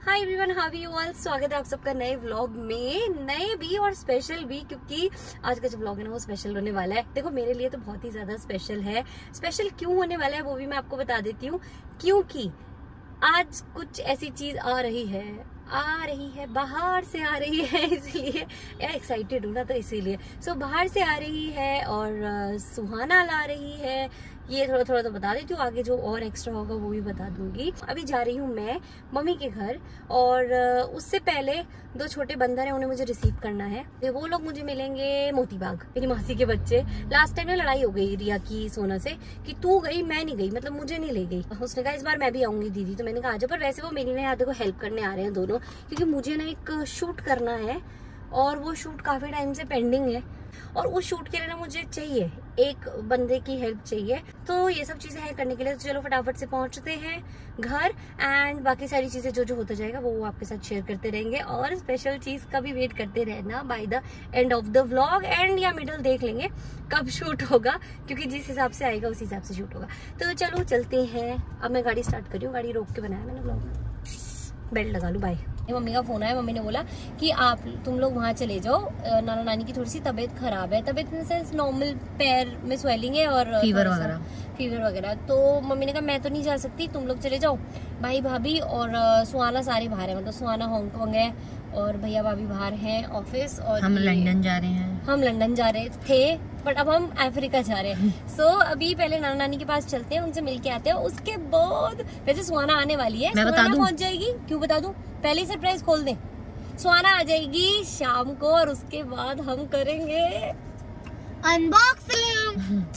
Hi everyone, how are you all. स्वागत है आप सबका नए व्लॉग में, नए भी और स्पेशल भी, क्योंकि आज का जो व्लॉग है ना वो स्पेशल होने वाला है। देखो मेरे लिए तो बहुत ही ज्यादा स्पेशल है। स्पेशल क्यों होने वाला है वो भी मैं आपको बता देती हूँ, क्योंकि आज कुछ ऐसी चीज आ रही है, बाहर से आ रही है, इसलिए एक्साइटेड हूँ ना, तो इसीलिए बाहर से आ रही है और सुहाना ला रही है। ये थोड़ा थोड़ा तो बता देती हूँ, आगे जो और एक्स्ट्रा होगा वो भी बता दूंगी। अभी जा रही हूँ मैं मम्मी के घर, और उससे पहले दो छोटे बंदर हैं, उन्हें मुझे रिसीव करना है। वो लोग मुझे मिलेंगे मोती बाग, मेरी मासी के बच्चे। लास्ट टाइम में लड़ाई हो गई रिया की सोना से कि तू गई मैं नहीं गई, मतलब मुझे नहीं ले गई। उसने कहा इस बार मैं भी आऊंगी दीदी, तो मैंने कहा आजा। पर वैसे वो मेरी ना यहाँ देखो हेल्प करने आ रहे हैं दोनों, क्योंकि मुझे ना एक शूट करना है और वो शूट काफी टाइम से पेंडिंग है, और उस शूट के लिए ना मुझे चाहिए एक बंदे की हेल्प चाहिए। तो ये सब चीजें हैं करने के लिए, तो चलो फटाफट से पहुंचते हैं घर, एंड बाकी सारी चीजें जो जो होता जाएगा वो आपके साथ शेयर करते रहेंगे। और स्पेशल चीज का भी वेट करते रहना by the end of the vlog, end या मिडल देख लेंगे कब शूट होगा, क्योंकि जिस हिसाब से आएगा उस हिसाब से शूट होगा। तो चलो चलते हैं। अब मैं गाड़ी स्टार्ट कर रही हूँ, गाड़ी रोक के बनाया मैंने व्लॉग, बेल्ट लगा लूँ। बाय। मम्मी का फोन आया, मम्मी ने बोला कि तुम लोग वहाँ चले जाओ, नाना नानी की थोड़ी सी तबीयत खराब है। तबीयत इन सेंस नॉर्मल, पैर में स्वेलिंग है और फीवर वगैरह। तो मम्मी ने कहा मैं तो नहीं जा सकती, तुम लोग चले जाओ। भाई भाभी और सुहाना सारे बाहर है, मतलब सुहाना हांगकांग है और भैया भाभी बाहर हैं ऑफिस, और हम लंदन जा रहे हैं। हम लंदन जा रहे थे, बट अब हम अफ्रीका जा रहे हैं। अभी पहले नाना नानी के पास चलते हैं, उनसे मिलके आते हैं। उसके बाद वैसे सुहाना आने वाली है, सुहाना पहुंच जाएगी। क्यों बता दूं, पहले ही सरप्राइज खोल दे। सुहाना आ जाएगी शाम को, और उसके बाद हम करेंगे अनबॉक्सिंग।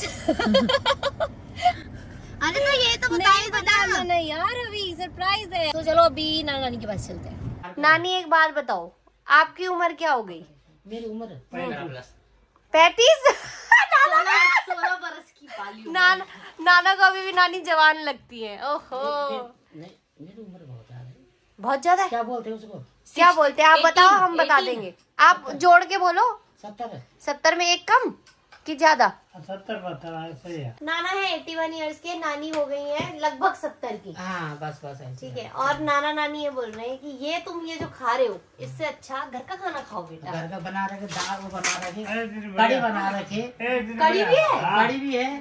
अरे तो ये तो बता नहीं यार, अभी सरप्राइज है। तो चलो अभी नाना नानी के पास चलते हैं। नानी एक बात बताओ, आपकी उम्र क्या हो गई? मेरी उम्र 35। 16 बरस की पाली। नाना को अभी भी नानी जवान लगती है। ओहो, मेरी उम्र बहुत ज्यादा है। क्या बोलते हैं उसको? क्या बोलते हैं आप बताओ, हम बता देंगे। आप जोड़ के बोलो। 70 में एक कम कि ज्यादा? 70 सही है। नाना है 81 ईयर्स के, नानी हो गई है लगभग 70 की। हाँ बस ठीक है। और नाना नानी ये बोल रहे हैं कि ये तुम ये जो खा रहे हो, इससे अच्छा घर का खाना खाओ बेटा। घर का बना रखे, दाल वो बना रखे, कड़ी बना रखे। कड़ी भी है, कड़ी भी है।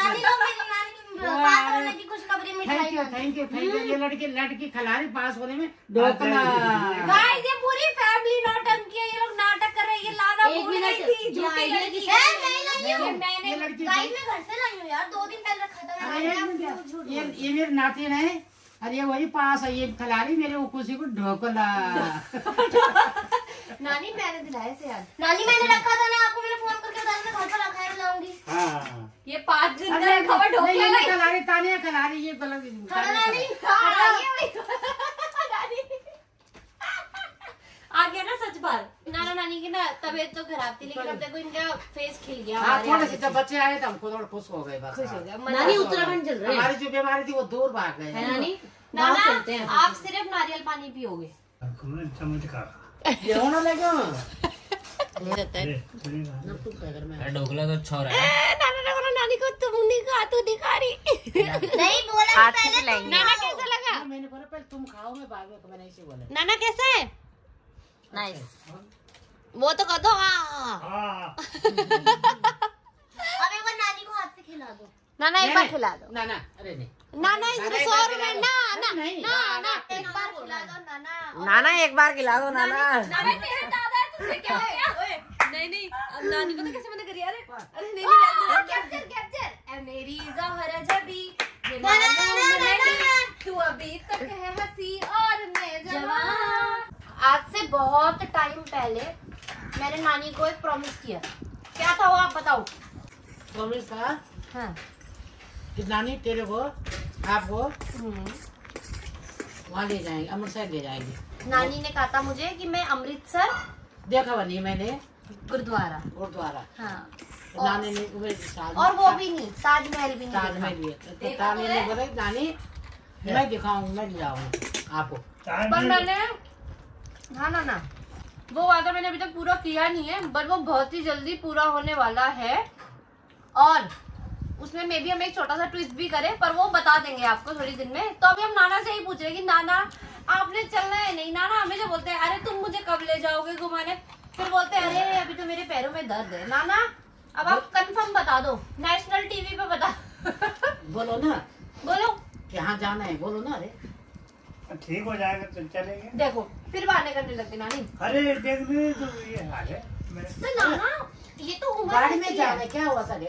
Thank you. ये लड़की खिलाड़ी पास होने में ढोकला। गाइस ये पूरी फैमिली नौटंकी है, ये लोग नाटक कर रहे हैं। ये लाना भूल गई थी, झूठी लड़की है। मैंने गाइस मैं घर से लाई हूँ यार, 2 दिन पहले रखा था। ये मेरे नातिन है, और ये वही पास है, ये खिलाड़ी मेरे वो खुशी को ढोकला। नानी मैंने दिलाया से यार, नानी मैंने रखा था ना, आपको मैंने फोन करके बताया था, घर पर रखा है, लाऊंगी। हाँ। ये 5 दिन का खबर ढोकला नहीं, खिलाड़ी तानिया खिलाड़ी, ये गलत नानी आ गया ना सच बात। नाना नानी की ना तबीयत तो खराब थी, लेकिन अब देखो इनका फेस खिल गया। थोड़े से जब बच्चे आए तो हमको थोड़ा खुश हो गए, खुश हो गया। नानी उत्तराखंड चल रहे हैं, हमारी जो बीमारी थी वो दूर भाग गए। नानी नाना चलते हैं, आप सिर्फ नारियल पानी पियोगे। ढोकला तो अच्छा है। नानी को तुम नहीं खा, तू दिखा रही नहीं बोला पहले। नाना कैसा लगा? मैंने बोला पहले तुम खाओ, मैं बाद में, मैंने ऐसे बोला। नाना कैसा है? नाइस। वो तो कह दो। अब एक बार नानी को हाथ से खिला दो। नाना एक बार खिला दो। नाना अरे नहीं, नाना इसमें 100 रुपए। नाना एक बार खिला दो। नाना एक बार खिला दो। नाना तेरे दादा है, तुझे क्या हो गया? नहीं अब नानी को तो कैसे मना करिए? अरे नहीं कैप्चर मेरी ज़हरा जबी, तू अभी तक है हंसी और मैं जवान। आज से बहुत टाइम पहले मैंने नानी को एक प्रॉमिस किया। क्या था वो आप बताओ? प्रॉमिस था हाँ कि नानी तेरे को आपको वहाँ ले जाएंगे, अमृतसर ले जाएंगे। नानी ने कहा था मुझे कि मैं अमृतसर देखा बनी मैंने, गुरुद्वारा हाँ। नानी ने और वो भी नहीं, ताजमहल भी नहीं। ताजमहल भी है। तो नानी ने बोला नानी मैं दिखाऊंगी, मैं ले जाऊंगी आपको। पर मैंने ना वो वादा मैंने अभी तक पूरा किया नहीं है, बट वो बहुत ही जल्दी पूरा होने वाला है। और उसमें मे भी हम एक छोटा सा ट्विस्ट भी करें, पर वो बता देंगे आपको थोड़ी दिन में। तो अभी हम नाना से ही पूछ रहे हैं कि नाना आपने चलना है नहीं। नाना हमेशा बोलते हैं अरे तुम मुझे कब ले जाओगे घुमाने, फिर बोलते हैं अरे अभी तो मेरे पैरों में दर्द है। नाना अब आप कंफर्म बता दो, नेशनल टीवी पे बता। बोलो ना, बोलो यहाँ जाना है, बोलो ना। अरे ठीक हो जाएगा तो चलेंगे। देखो फिर बहाने करने लगते नानी। अरे देख भी तो ये हाल है। तो नाना ये तो उम्र गाड़ी में ऐसी जाना है। क्या हुआ सर?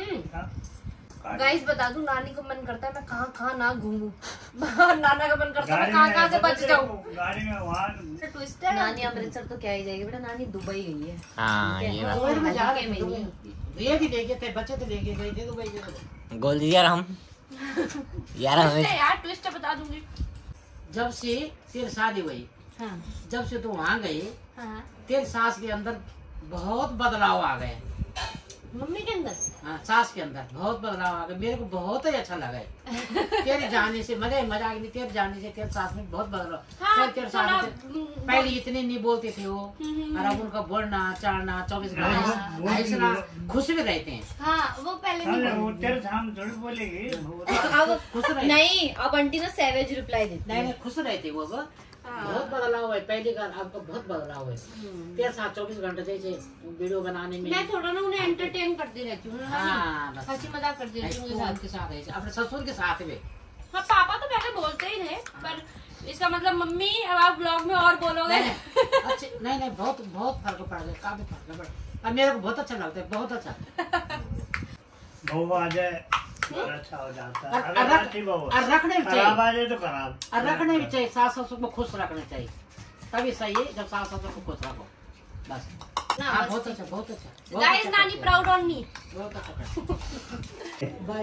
गाइस बता दूं, नानी को मन करता है मैं कहाँ कहाँ ना घूमूं। नाना का मन करता है मैं कहाँ से बच जाऊं। गाड़ी में वहाँ ट्विस्ट है। नानी अमृतसर तो क्या ही जाएगी बेटा, नानी दुबई गई है। हाँ ये बात दुबई में जा रहे में हैं। ये भी लेके थे, बच्चे तो लेके गए थे दुबई के। गोल दीजिए यार हम यार हमें यार ट्विस्ट बता दूंगी। जब से तेरी शादी हुई, हाँ जब से तू वहाँ गई, हाँ तेरी सास के अंदर बहुत बदलाव आ गए। मम्मी के अंदर हाँ, सास के अंदर बहुत बदलाव आ गए। मेरे को बहुत ही अच्छा लगा है। तेरे जाने से मजा आ गई। तेरे जाने से तेरे सास में बहुत बदलाव। हाँ, तेरे सास में पहले इतने नहीं बोलते थे वो, और अब उनका बोलना चालना 24 घंटे खुश भी रहते हैं। हाँ वो पहले नहीं वो तेरे सामने थोड़ी बोलेगी। अब खुश रहते नहीं, अब आंटी ना सैवेज रिप्लाई देती नहीं, खुश रहते वो। बहुत बदलाव है पहले का, आपका बहुत बदलाव है। तेरे साथ 24 घंटे जैसे वीडियो बनाने में मैं थोड़ा ना उन्हें एंटरटेन करती रहती हूँ, हाँ, बस। हंसी मजाक करती रहती हूँ उनके साथ। के साथ ऐसे अपने ससुर के साथ में। हाँ पापा तो पहले बोलते ही थे, पर इसका मतलब मम्मी अब आप ब्लॉग में और बोलोगे। अच्छा नहीं बहुत फर्क पड़ गया, काफी फर्क पड़। अब मेरे को बहुत अच्छा लगता है, बहुत अच्छा। बहू आ जाए अच्छा हो जाता है। और अगर अच्छी बहू और रखने भी चाहिए, खराब आ जाए तो खराब। और रखने भी चाहिए। सास ससुर को खुश रखना चाहिए, तभी सही है। जब सास ससुर को खुश रखो बस। हाँ, बहुत अच्छा, बहुत अच्छा। गाइस नानी प्राउड ऑन मी। बहुत अच्छा। Bye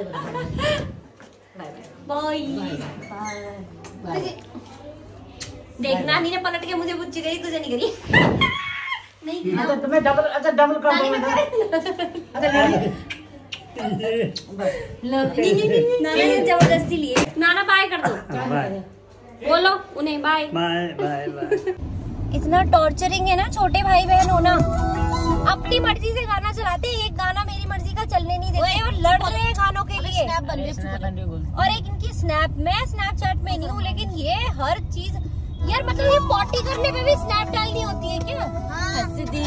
bye bye. देख नानी ने पलट के मुझे बुच्ची करी, तुझे नहीं करी। नहीं की ना। अच्छा तुम्हें डबल कर दो मैं। नाना ने जबरदस्ती लिए। नाना बाय कर दो, बोलो उन्हें बाय। Bye bye bye. इतना टॉर्चरिंग है ना छोटे भाई बहन होना। अपनी मर्जी से गाना चलाते, एक गाना मेरी मर्जी का चलने नहीं देते और लड़ रहे हैं गानों के लिए। और एक इनकी स्नैप, मैं स्नैपचैट में नहीं हूँ लेकिन ये हर चीज यार, मतलब ये पॉटी करने पे भी स्नैप डालनी होती है क्या? हंस दी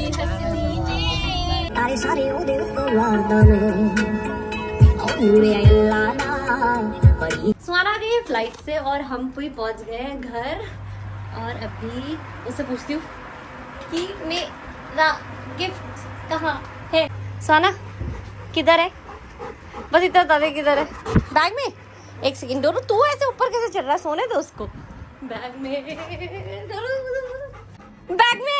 सारे सुहाना गई फ्लाइट से और हम भी पहुंच गए घर। और अभी उससे पूछती हूँ कि मेरा गिफ्ट कहाँ है। सुहाना किधर है? बस इतना बता दे किधर है। बैग में? एक सेकंड डोरू, तू ऐसे ऊपर कैसे चढ़ रहा है? सोने दो उसको। बैग में, बैग में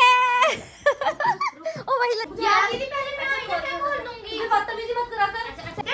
ओ भाई लग जा। दीदी पहले मैं खोल दूंगी, बदतमीजी मत करा कर।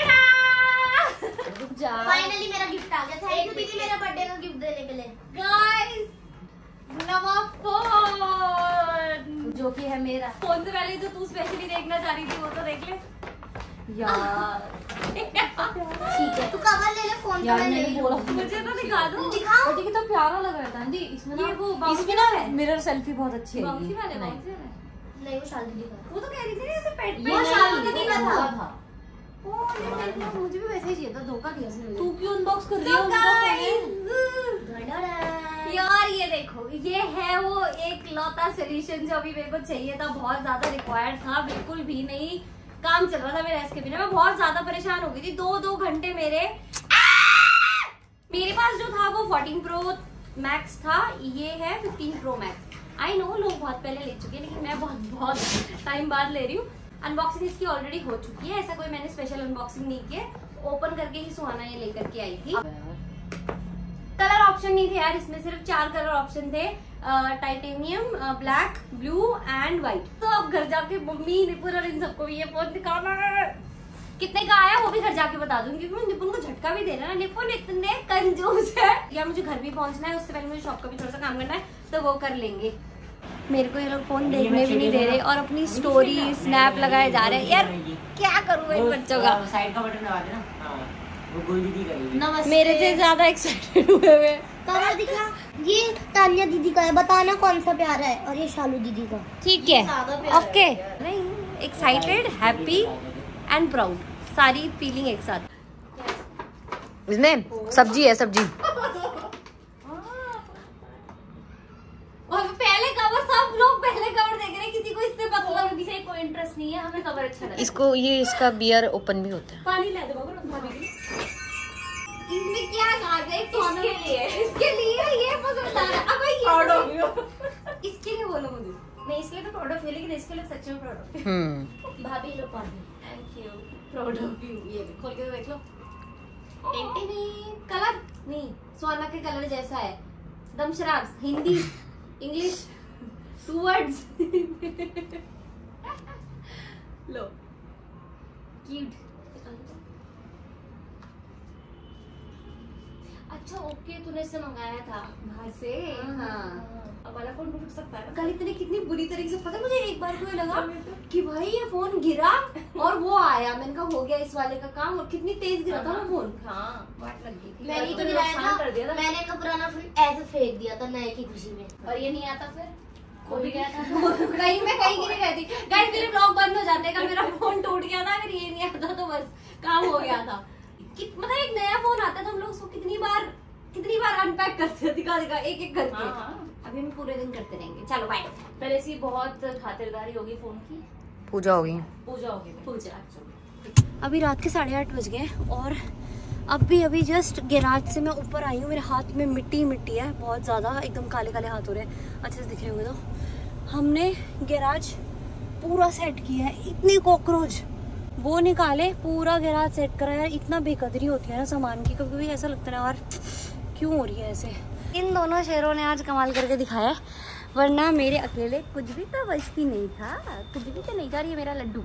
रुक जा। फाइनली मेरा गिफ्ट आ गया। थैंक यू दीदी, मेरा बर्थडे का गिफ्ट देने के लिए। गाइस नवा फोन जो कि है मेरा। फोन से पहले जो तू स्पेशली देखना चाह रही थी वो तो देख ले यार। ठीक है, तू कवर ले ले, फोन यार कवर ले मैंने ले। बोला मुझे तो दिखा दो। दिखाओ। बट ये तो प्यारा लग रहा था आंटी। इसमें ना इसमें ना मिरर सेल्फी बहुत अच्छी है। बाउंसी वाले नहीं, वो शादी का। वो तो कह रही थी ना ऐसे पेट पे। वो शादी दीदी का था। ओ मुझे भी वैसे ही चाहिए था, धोखा दिया उसने। तू क्यों अनबॉक्स कर रही है? यार ये देखो, ये है वो एक लौता सोल्यूशन जो अभी मेरे को चाहिए था, बहुत ज्यादा रिक्वायर्ड था। बिल्कुल भी नहीं काम चल रहा था मेरा इसके बिना। मैं बहुत ज्यादा परेशान हो गई थी। 2 घंटे मेरे पास जो था वो 14 प्रो मैक्स था, ये है 15 प्रो मैक्स। आई नो लोग बहुत पहले ले चुके हैं, लेकिन मैं बहुत टाइम बाद ले रही हूँ। अनबॉक्सिंग इसकी ऑलरेडी हो चुकी है, ऐसा कोई मैंने स्पेशल अनबॉक्सिंग नहीं किया। ओपन करके ही सुहाना ये लेकर के आई थी। कलर ऑप्शन नहीं थे यार इसमें, सिर्फ 4 कलर ऑप्शन थे, titanium, black, blue and white. तो अब घर जाके मम्मी, निपुण और इन सबको भी ये फोन दिखाना है। कितने का आया वो भी घर जाके बता दूंगी, क्योंकि निपुण को झटका भी देना है। निपुण इतने कंजूस है यार। मुझे घर भी पहुंचना है, उससे पहले मुझे शॉप का भी थोड़ा सा काम करना है, तो वो कर लेंगे। मेरे को ये लोग फोन देखने भी नहीं दे रहे और अपनी स्टोरी स्नैप लगाए जा रहे हैं। यार क्या करूँ इन बच्चों का? साइड का बटन दबा देना। वो गोल दीदी करेगी। नमस्ते। मेरे से ज्यादा एक्साइटेड हुए हुए। कवर दिखा। ये तानिया दीदी का है, बताना कौन सा प्यारा है। और ये शालू दीदी का। ठीक है, ओके। नहीं, एक्साइटेड, हैप्पी एंड प्राउड, सारी फीलिंग एक साथ। इसमें सब्जी है, सब्जी। कोई इंटरेस्ट नहीं है, हमें कवर अच्छा लगता है। इसको ये इसका बियर ओपन भी होता है। पानी ला दो बाबू। इसमें क्या खास है? इसके लिए ये पसंद आ रहा है। अब ये इसके लिए बोलो मुझे। नहीं इसके लिए तो प्राउड ऑफ यू, लेकिन इसके लिए सच में प्राउड ऑफ यू। भाभी लो पानी। Thank you, proud of you. ये खोल के देख लो। कलर नहीं, सोना के कलर जैसा है। दम शराब, हिंदी इंग्लिश 2 words। लो क्यूट। अच्छा ओके, तूने इससे मंगाया था बाहर से। हाँ अब वाला फोन टूट सकता है। कल इतनी कितनी बुरी तरीके से, पता है मुझे एक बार को लगा कि भाई ये फोन गिरा और वो आया। मैंने कहा हो गया इस वाले का काम, और कितनी तेज गिरा था वो फोन। हाँ वाट लग गई थी। मैंने तो गिराया था, मैंने अपना पुराना फोन ऐसे फेंक दिया था नए की खुशी में। और ये नहीं आता फिर खो भी गया था। कहीं मैं कहीं गिरी रहती। गाइस मेरे ब्लॉग बंद हो जाते, कल मेरा फोन टूट गया था, अगर ये नहीं आता तो बस काम हो गया था। मतलब एक नया फोन आता है तो हम लोग उसको कितनी बार अनपैक करते हैं, दिखा एक एक करके। अभी हम पूरे दिन करते रहेंगे। चलो बाय। पहले से बहुत खातिरदारी होगी फोन की। पूजा होगी। पूजा। अभी रात के 8:30 बज गए और अभी जस्ट गैराज से मैं ऊपर आई हूँ। मेरे हाथ में मिट्टी है बहुत ज़्यादा, एकदम काले काले हाथ हो रहे हैं। अच्छे से दिख रहे होंगे तो हमने गैराज पूरा सेट किया है। इतनी कॉकरोच वो निकाले, पूरा गैराज सेट करा यार। इतना बेकदरी होती है ना सामान की, कभी कभी ऐसा लगता है यार क्यों हो रही है ऐसे। इन दोनों शेरों ने आज कमाल करके दिखाया, वरना मेरे अकेले कुछ भी तो बस की नहीं था, कुछ भी तो नहीं था। ये मेरा लड्डू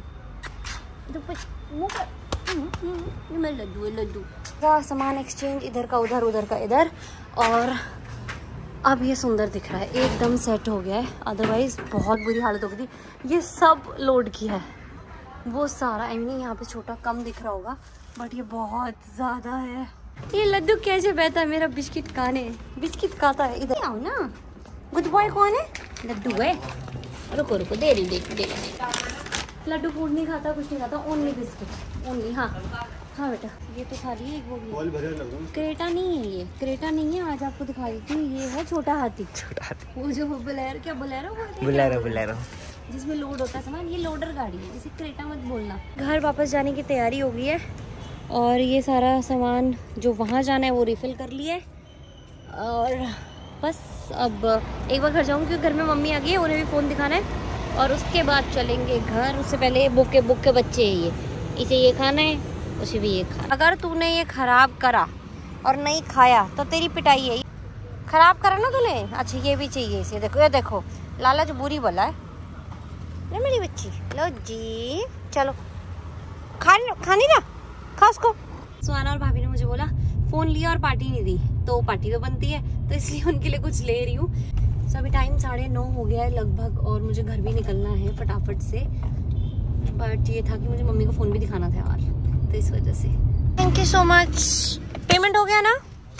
ये मेरा लड्डू है, लड्डू का सामान एक्सचेंज, इधर का उधर, उधर का इधर। और अब ये सुंदर दिख रहा है, एकदम सेट हो गया है। अदरवाइज बहुत बुरी हालत हो गई थी। ये सब लोड किया है वो सारा। आई मीन यहाँ पे छोटा कम दिख रहा होगा, बट ये बहुत ज़्यादा है। ये लड्डू कैसे बहता है मेरा? बिस्किट खाने, बिस्किट खाता है। इधर आओ ना। गुड बॉय कौन है? लड्डू है। रुको दे रही। लड्डू फूड नहीं खाता, कुछ नहीं खाता, ओनली बिस्किट ओनली। हाँ बेटा ये तो खा रही है। वो क्रेटा नहीं है, ये क्रेटा नहीं है। आज आपको दिखा देती हूँ, ये है छोटा हाथी। वो जो बोलेरो जिसमें लोड होता है सामान, ये लोडर गाड़ी है, इसे क्रेटा मत बोलना। घर वापस जाने की तैयारी हो गई है और ये सारा सामान जो वहाँ जाना है वो रिफ़िल कर लिया है। और बस अब एक बार घर जाऊँगी क्योंकि घर में मम्मी आ गई है, उन्हें भी फ़ोन दिखाना है। और उसके बाद चलेंगे घर। उससे पहले बुके बच्चे हैं ये, इसे ये खाना है, उसे भी ये खाना। अगर तूने ये ख़राब करा और नहीं खाया तो तेरी पिटाई है। ख़राब करा ना तूने। अच्छा ये भी चाहिए इसे। देखो ये देखो, लालच बुरी बला है ना मेरी बच्ची। लो जी चलो खानी ना, खा उसको। सुहाना और भाभी ने मुझे बोला फ़ोन लिया और पार्टी नहीं दी, तो पार्टी तो बनती है, तो इसलिए उनके लिए कुछ ले रही हूँ। सो अभी टाइम 9:30 हो गया है लगभग और मुझे घर भी निकलना है फटाफट से। बट ये था कि मुझे मम्मी को फ़ोन भी दिखाना था यार, तो इस वजह से। Thank you so much. Payment हो गया ना?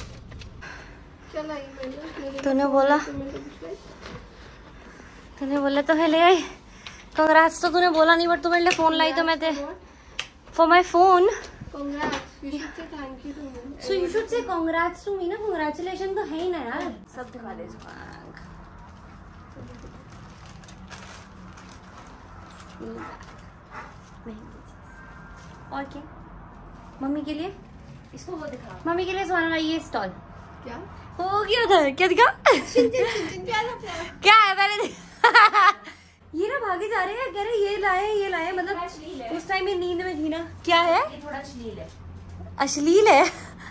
तूने बोला तो है ले आई। कंग्रेट्स तो तूने बोला नहीं, बट तू मेरे लिए फोन लाई तो मैं दे for my phone. So you should say congrats to me ना। कंग्रेचुलेशन तो है ही ना यार। सब दिखा दे। और क्या मम्मी के लिए? इसको वो दिखा। मम्मी के लिए सुहाना ये स्टॉल क्या हो गया था? क्या दिखा? क्या है पहले ये ना भागे जा रहे हैं, कह रहे ये लाए मतलब उस टाइम में नींद में थी ना। क्या है? ये थोड़ा अश्लील है।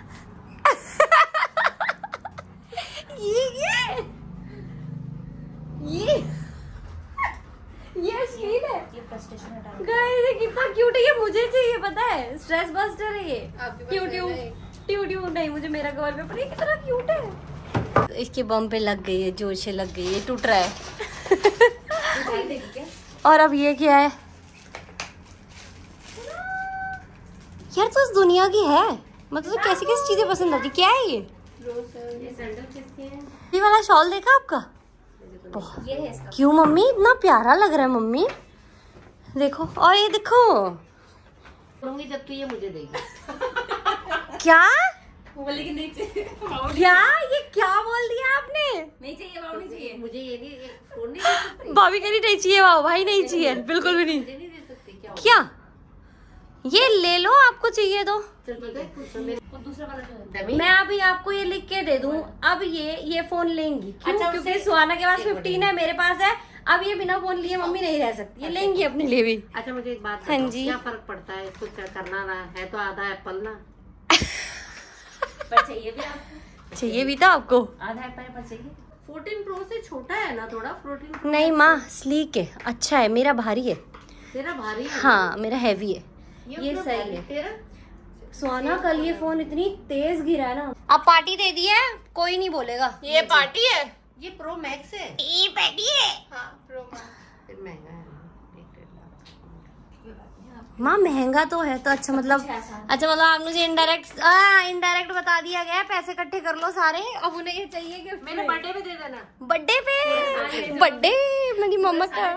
ये अश्लील है। ये फ्रस्ट्रेशन हटा। गाइस ये कितना क्यूट है, ये मुझे चाहिए पता है। स्ट्रेस बस्टर है ये। ट्यू नहीं, मुझे मेरा कवर पेपर। ये कितना क्यूट है। इसके बम पे लग गई है, जोर से लग गई है, टूट रहा है। और अब ये क्या है यार? तो इस दुनिया की है, मतलब तो कैसी कैसी चीजें पसंद आती। क्या है ये वाला शॉल देखा आपका? ये है इसका। क्यों मम्मी इतना प्यारा लग रहा है मम्मी, देखो। और ये देखो जब तू ये मुझे देगी। क्या बोलेगी? नहीं क्या ये क्या बोल दिया आपने? नहीं चाहिए बाबू, नहीं चाहिए मुझे ये नहीं फोन नहीं दे सकती। भाभी कह रही नहीं चाहिए बाबू, भाई नहीं चाहिए बिल्कुल भी नहीं। मुझे नहीं दे सकती क्या? क्या ये ले लो, आपको चाहिए तो चल ठीक है, कुछ दूसरा वाला जो है। मैं अभी आपको ये लिख के दे दूं। अब ये फोन लेंगी क्यों? अच्छा, क्योंकि सुहाना के पास 15 है, मेरे पास है। अब ये बिना फोन लिए मम्मी नहीं रह सकती, ये लेंगी अपने लिए भी। अच्छा मुझे एक बात हाँ बताओ, जी। क्या फर्क पड़ता है इसको करना ना है तो आधा एप्पल ना पर चाहिए भी आपको, चाहिए भी था आपको आधा एप्पल पर चाहिए। 14 Pro से छोटा है ना थोड़ा 14 Pro। नहीं माँ, स्लीक है, अच्छा है। मेरा भारी है। तेरा भारी है। हाँ मेरा हैवी है, ये तो सही है। तेरा सुहाना कल ये फोन इतनी तेज गिरा है ना। अब पार्टी दे दी है, कोई नहीं बोलेगा ये पार्टी है। ये प्रो मैक्स है। ये पार्टी है हाँ प्रो मैक्स फिर महंगा है ना, 1.5 लाख। माँ महंगा तो है तो अच्छा मतलब आप मुझे इनडायरेक्ट बता दिया गया, पैसे इकट्ठे कर लो सारे। अब उन्हें ये चाहिए कि मैंने बर्थडे पे दे देना। बर्थडे मेरी मम्मा का।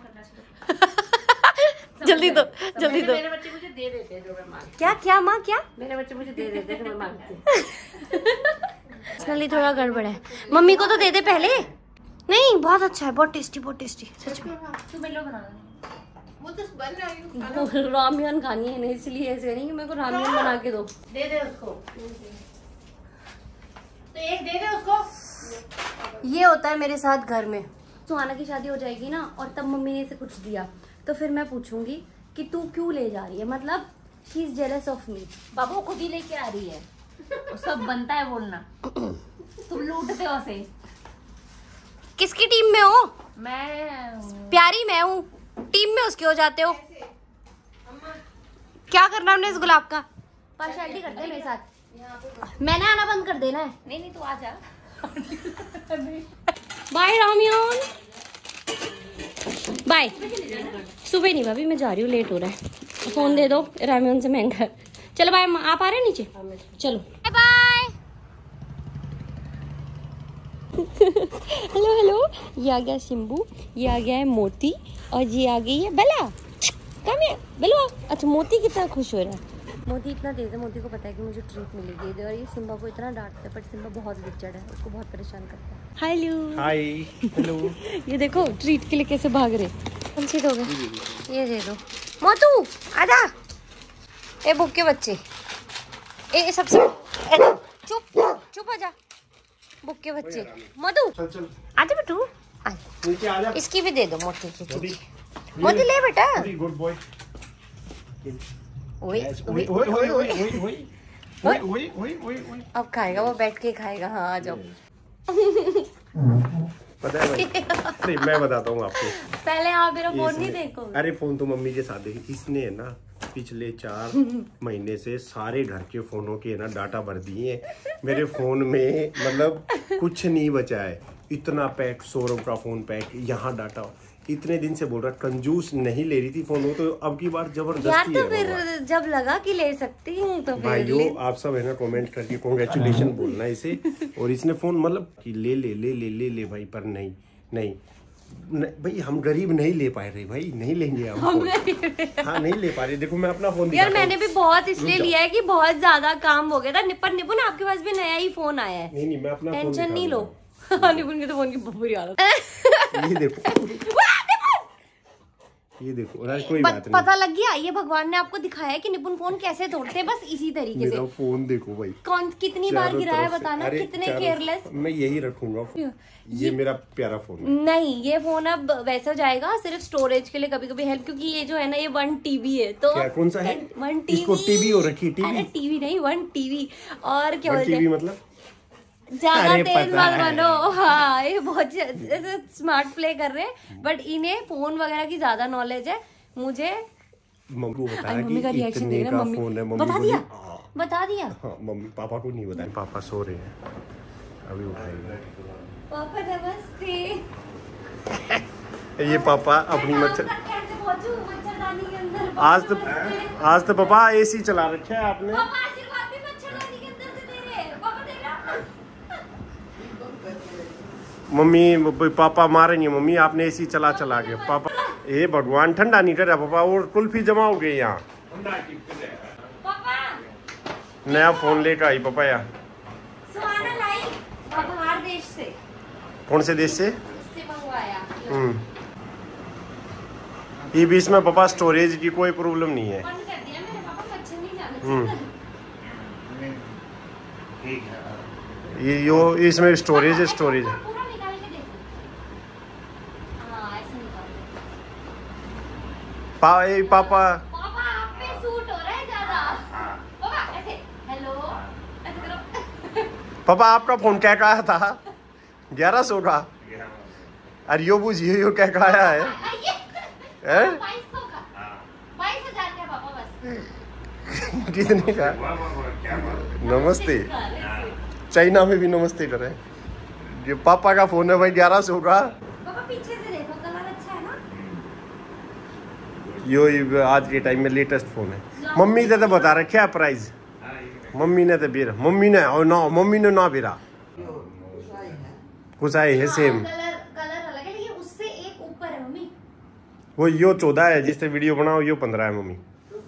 जल्दी दो जल्दी दो। मेरे बच्चे मुझे दे देते हैं जो मैं मांगती। क्या माँ क्या? मेरे बच्चे मुझे दे देते हैं जो मैं मांगती हूँ। पर्सनली थोड़ा गड़बड़ है, मम्मी को तो दे दे पहले। नहीं बहुत अच्छा है, बहुत टेस्टी सच में। वो तो बन रही है। रामियन खानी है ना, इसलिए ऐसे नहीं कि मेरे को रामियन बना के दो। दे दे उसको, तो एक दे दे उसको। ये होता है मेरे साथ घर में। सुहाना की शादी हो जाएगी ना और तब मम्मी ने इसे कुछ दिया तो फिर मैं पूछूंगी कि तू क्यों ले जा रही है, मतलब he is jealous of me. बाबू खुद ही लेके आ रही है, उसका बनता है बोलना। तुम लूटते हो उसे। किसकी टीम में हो? मैं प्यारी मैं हूँ, टीम में उसके हो जाते हो। क्या करना हमने इस गुलाब का? पार्शियलिटी करते हैं मेरे साथ। मैंने आना बंद कर देना है। नहीं तू आ जा। बाय रामियन, बाय। सुबह नहीं भाभी, मैं जा रही हूँ, लेट हो रहा है। फोन दे दो, रामियन से महंगा है। चलो बाय, आप आ रहे हैं नीचे? चलो बाय बाय। हेलो ये आ गया सिम्बू, ये आ गया है मोती और ये आ गई है बेला। कम है बेलो। अच्छा मोती कितना खुश हो रहा है। मोती इतना तेज है, मोती को पता है कि मुझे ट्रीट मिलेगी और ये सिम्बा को इतना डांटता है, पर सिम्बा बहुत विचड़ है, उसको बहुत परेशान करता है। Hi hello. ये देखो ट्रीट के लिए कैसे भाग रहे। कौन सी दोगे? ये दे दो। मोतू आजा। ए भूखे बच्चे, ए सबसे चुप आजा भूखे बच्चे। मोतू चल आजा बेटू, नीचे आ जा। इसकी भी दे दो मोती की। मोती ले बेटा। Good boy. ओए ओए ओए ओए ओए ओए ओए ओए। अब खाएगा वो, बैठ के खाएगा। हाँ आ जाओ। पता है भाई, अरे मैं बताता हूँ आपको। पहले आप मेरा फोन नहीं देखो। अरे फोन तो मम्मी के साथ देखी। इसने है ना पिछले 4 महीने से सारे घर के फोनों के ना डाटा भर दिए हैं मेरे फोन में, मतलब कुछ नहीं बचा है। इतना पैक, सौरभ का फोन पैक, यहाँ डाटा। इतने दिन से बोल रहा, कंजूस नहीं ले रही थी फोन, वो तो अब की बार यार जबरदस्ती तो है। फिर जब लगा कि ले सकती हूँ तो फिर भाइयों आप सब है ना कमेंट करके कांग्रेचुलेशन बोलना इसे। और इसने फोन मतलब कि ले ले ले ले ले ले भाई, पर नहीं नहीं भाई, हम गरीब नहीं ले पाए रहे भाई, नहीं लेंगे हम फोन। हाँ नहीं ले पा रहे। देखो मैं अपना फोन यार मैंने भी बहुत इसलिए लिया है कि बहुत ज्यादा काम हो गया था। पर निपुण आपके पास भी नया ही फोन आया है। नहीं मैं अपना फोन टेंशन नहीं लो। निपुण के तो फोन की बुरी हालत। ये देखो ये देखो, कोई बात नहीं। पता लग गया, ये भगवान ने आपको दिखाया है कि निपुण फोन कैसे तोड़ते हैं, बस इसी तरीके से। मेरा फोन देखो भाई, कौन कितनी बार चारों गिराया तरफ से। बताना, अरे कितने चारों- केयरलेस। मैं यही रखूंगा, ये मेरा प्यारा फोन है। नहीं ये फोन अब वैसा जाएगा सिर्फ स्टोरेज के लिए, कभी कभी हेल्प, क्योंकि ये जो है ना ये 1 TB है। तो क्या कौन सा है? 1 इसको TB। टीवी हो रखी है, अरे टीवी टीवी नहीं, 1 TB। और क्या बोलते टीवी हैं, मतलब ज्यादा अरे तेज पता मत है। बनो। हाँ ये बहुत स्मार्ट प्ले कर रहे हैं, बट इन्हें फोन वगैरह की ज्यादा नॉलेज है। मुझे मम्मी को बताया मम्मी का कि रिएक्शन इतने देख रहे का हैं। फोन है। मम्मी मम्मी बता को दिया, नहीं- बता दिया। हाँ मम्मी पापा को नहीं बताया। पापा सो रहे हैं, अभी उठाएंगे। पापा नमस्ते। ये पापा अपनी मच्छर, कैसे पहुंचूं मच्छरदानी के अंदर? आज तो पापा एसी चला रखा है आपने। पापा आशीर्वाद भी मच्छरदानी के अंदर से दे रहे हैं। पापा देख रहा है? मम्मी पापा मारे नहीं मम्मी, आपने एसी चला के। पापा ए भगवान, ठंडा नहीं कर रहा पापा, और कुल्फी जमा हो गई यहाँ। पापा नया फोन लेकर आई पापा यार। सुहाना लाई बाहर देश से। कौन से देश से? इससे मंगवाया। ये बीच में पापा स्टोरेज की कोई प्रॉब्लम नहीं है। बंद कर दिया मेरे पापा, मच्छर नहीं जाना चाहिए। ये इसमें स्टोरेज है, स्टोरेज है। पूरा निकाल के देखो। हाँ ऐसे निकाल दो। पापा पापा आप पे सूट हो रहा है ज्यादा। पापा ऐसे हेलो ऐसे करो। पापा आपका फोन क्या कहा था? 1100 का। अरे यो बुझिए यो क्या कहा है? 2200 का। 22,000 का पापा बस। कितने का? नमस्ते। चाइना में भी नमस्ते करे। ये पापा का फोन है भाई 1100 का। पापा पीछे से देखो, कलर अच्छा है ना। यो आज के टाइम में लेटेस्ट फोन है। मम्मी ने तो बता रखा है प्राइस। मम्मी ने तो बेरा, मम्मी ने ना बेरा कुछ आए है सेम। कलर अलग है लेकिन उससे एक ऊपर है मम्मी। वो यो 14 है जिससे वीडियो बनाओ, यो 15 है मम्मी।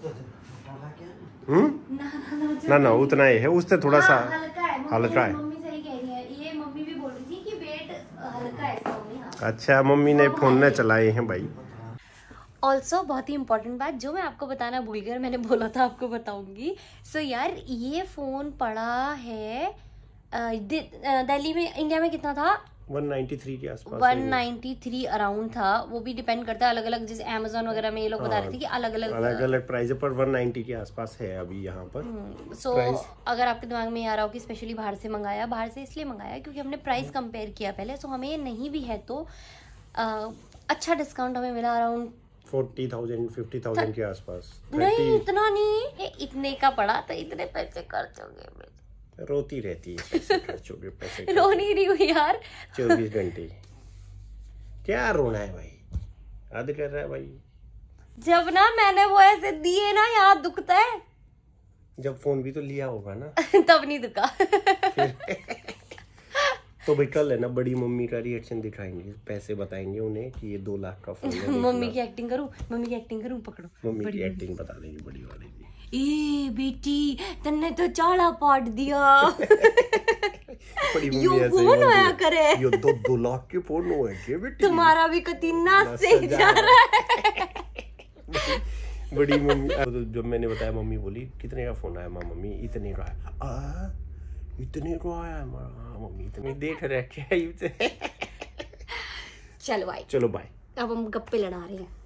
ना उतना ही है, उससे थोड़ा सा हल्का है। मम्मी सही कह रही है, ये मम्मी भी बोल रही थी कि वेट हल्का है इसका मम्मी। हाँ। अच्छा मम्मी ने फोन ने चलाए हैं भाई। ऑल्सो बहुत ही इंपॉर्टेंट बात जो मैं आपको बताना भूल गई, मैंने बोला था आपको बताऊंगी। सो यार ये फोन पड़ा है दिल्ली में, इंडिया में कितना था? 193 के आसपास। 193 अराउंड था। वो भी डिपेंड करता है अलग अलग, जैसे अमेजोन वगैरह में ये लोग बता रहे थे कि अलग अलग प्राइस है, पर 190 के आसपास है अभी यहाँ पर। सो अगर आपके दिमाग में आ रहा हो कि स्पेशली बाहर से मंगाया, बाहर से इसलिए मंगाया क्योंकि हमने प्राइस कंपेयर किया पहले। सो हमें नहीं भी है तो अच्छा डिस्काउंट हमें मिला अराउंड 40,000 50,000 के आसपास। नहीं इतना नहीं, इतने का पड़ा तो इतने पैसे खर्च हो गए। रोती रहती है पैसे खर्चोगे, पैसे रो नहीं रही हूँ यार। 24 घंटे क्या रोना है भाई, याद कर रहा है भाई। जब ना मैंने वो ऐसे दिए ना, याद दुखता है। जब फोन भी तो लिया होगा ना। तब नहीं दुखा। तो भाई कल है ना बड़ी मम्मी का रिएक्शन दिखाएंगे, पैसे बताएंगे उन्हें कि ये 2 लाख का फोन है। मम्मी की एक्टिंग करूं, मम्मी की एक्टिंग करूं, पकड़ो मम्मी की एक्टिंग बता देंगे बड़ी वाली की। ए बेटी तन्ने तो चाड़ा पाट दिया। बड़ी मम्मी ऐसे ही फोन होया करे, ये 2 लाख के फोन हुए के बेटी, तुम्हारा भी कतीना से जा रहा है। बड़ी मम्मी जब मैंने बताया, मम्मी बोली कितने का फोन आया? माँ मम्मी इतने का है। इतने को आया? मम्मी इतने देख रहे क्या? चलो भाई, चलो बाय। अब हम गप्पे लड़ा रहे हैं।